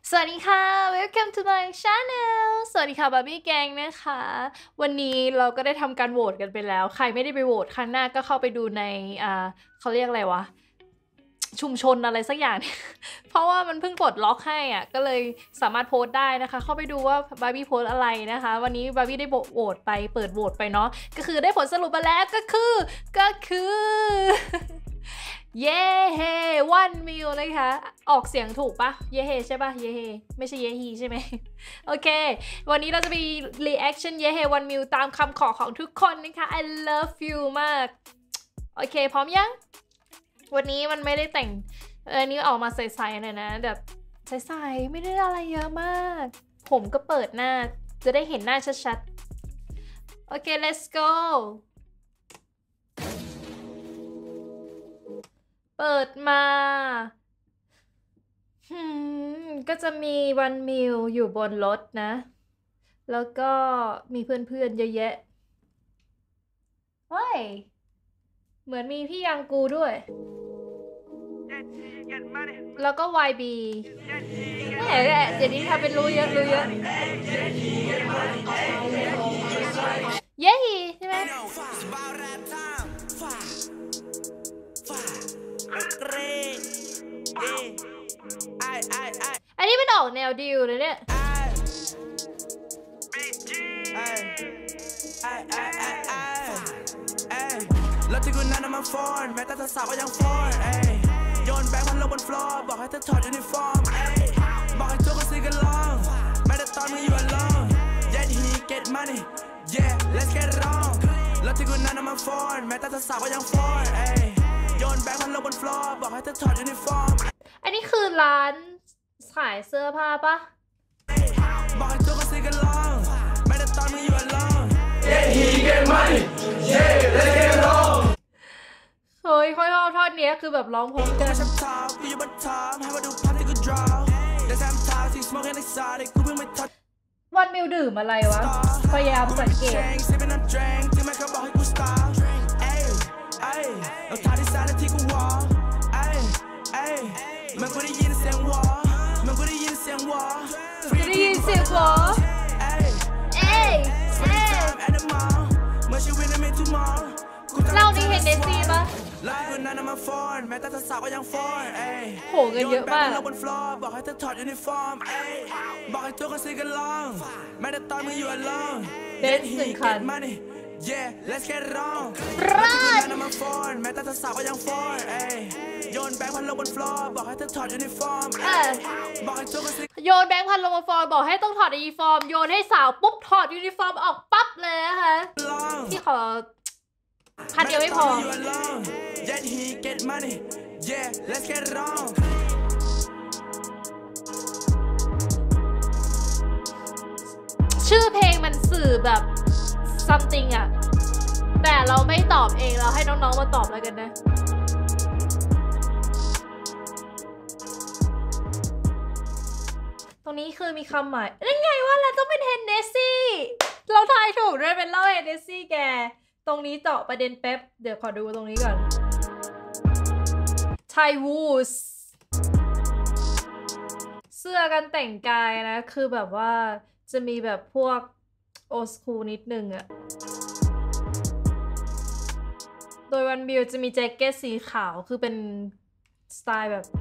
สวัสดีค่ะ Welcome to my channel สวัสดีค่ะบาร์บี้แกงนะคะวันนี้เราก็ได้ทำการโหวตกันไปแล้วใครไม่ได้ไปโหวตครั้งหน้าก็เข้าไปดูในเขาเรียกอะไรวะชุมชนอะไรสักอย่าง เพราะว่ามันเพิ่งปลดล็อกให้อ่ะก็เลยสามารถโพสต์ได้นะคะเข้าไปดูว่าบาร์บี้โพสต์อะไรนะคะวันนี้บาร์บี้ได้โหวตไปเปิดโหวตไปเนาะก็คือได้ผลสรุปมาแล้วก็คือ เย่เฮวันมิลนะคะออกเสียงถูกปะเย่เฮใช่ปะเย่เฮไม่ใช่เย่ฮีใช่ไหม โอเควันนี้เราจะมี reaction เย่เฮวันมิลตามคำขอของทุกคนนะคะ I love you มากโอเคพร้อมยังวันนี้มันไม่ได้แต่งอันนี้ออกมาใสๆหน่อยนะแบบใสๆไม่ได้อะไรเยอะมากผมก็เปิดหน้าจะได้เห็นหน้าชัดๆโอเค let's goเปิดมาก็จะมีวันมิวอยู่บนรถนะแล้วก็มีเพื่อนๆเยอะแยะเฮ้ยเหมือนมีพี่ยังกูด้วยแล้วก็ YB แหมเดี๋ยวนี้ทำเป็นรู้เยอะเย้ใช่ไหมอันนี้มันออกแนวดิวเลยเนี่ยแล้วที่คุณนั้นมาฟอนแม้แต่เธอสาวก็ยังฟอนโยนแบงค์มันลงบนฟลอร์บอกให้เธอถอดยูนิฟอร์มบอกให้ทุกคนซื้อกันลองแม้แต่ตอนมึงอยู่ alone yet he get money yeah let's get it on แล้วที่คุณนั้นมาฟอนแม้แต่เธอสาวก็ยังฟอนโยนแบงค์มันลงบนฟลอร์บอกให้เธอถอดยูนิฟอร์มอันนี้คือร้านขายเสื้อผ้าปะบอกให้ทุกคนซื้อกันลองแม้แต่ตอนมึงอยู่ alone yet he get money yeah let's get it onเฮ้ยค่อยชอบท่อนนี้คือแบบร้องพร้อมกันวันมิวดื่มอะไรวะพยายามสังเกตมันก็ได้ยินเสียงวอได้ยินเสียงวอเล่านี้เห็นเนซี่ปะโหเงินเยอะมากบอกให้เธอถอดยูนิฟอร์มบอกให้ทุกคนซื้อกันลองแม้แต่ตอนมึงอยู่ alone เบนซ์1 คันYeah let's get it on รันแม้แต่เธอสาวก็ยังฟอนโยนแบงค์พันลงบนฟลอร์บอกให้เธอถอดยูนิฟอร์มบอกให้ทุกคนโยนแบงค์พันลงบนฟลอร์บอกให้ต้องถอดยูนิฟอร์มโยนให้สาวปุ๊บถอดยูนิฟอร์มออกปั๊บเลยนะคะที่ขอพันเดียวไม่พอชื่อเพลงมันสื่อแบบ something อะแต่เราไม่ตอบเองเราให้น้องๆมาตอบแล้วกันนะตรงนี้คือมีคำหมายนั่นไงว่าเราต้องเป็นเฮนเนสซี่เราทายถูกด้วยเป็นเล่าเฮนเนสซี่แกตรงนี้เจาะประเด็นแป๊บเดี๋ยวขอดูตรงนี้ก่อนไทวูสเสื้อกันแต่งกายนะคือแบบว่าจะมีแบบพวกโอสคูลนิดนึงอะโดยวันบิวจะมีแจ็คเก็ตสีขาวคือเป็นสไตล์แบบ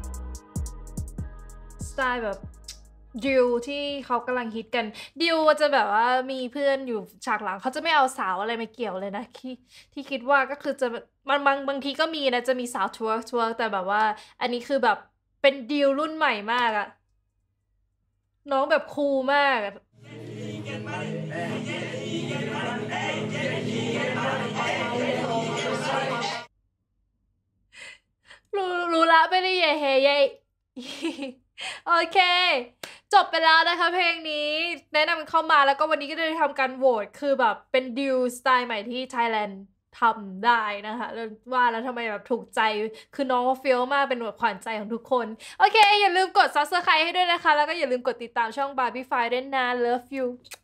ดิวที่เขากำลังฮิตกันดิวจะแบบว่ามีเพื่อนอยู่ฉากหลังเขาจะไม่เอาสาวอะไรมาเกี่ยวเลยนะที่คิดว่าก็คือจะบางทีก็มีนะจะมีสาวทัวร์แต่แบบว่าอันนี้คือแบบเป็นดิวรุ่นใหม่มากอะน้องแบบคูลมากรู้ละไม่ได้เย่เฮเย่โอเคจบไปแล้วนะคะเพลงนี้แนะนำเข้ามาแล้วก็วันนี้ก็ได้ทำการโหวตคือแบบเป็นดิวสไตล์ใหม่ที่ Thailand ทำได้นะคะว่าแล้วทำไมแบบถูกใจคือน้องเฟี้ยวมากเป็นแบบขวัญใจของทุกคนโอเคอย่าลืมกด Subscribe ให้ด้วยนะคะแล้วก็อย่าลืมกดติดตามช่อง Barbie Fire ด้วยนะ Love you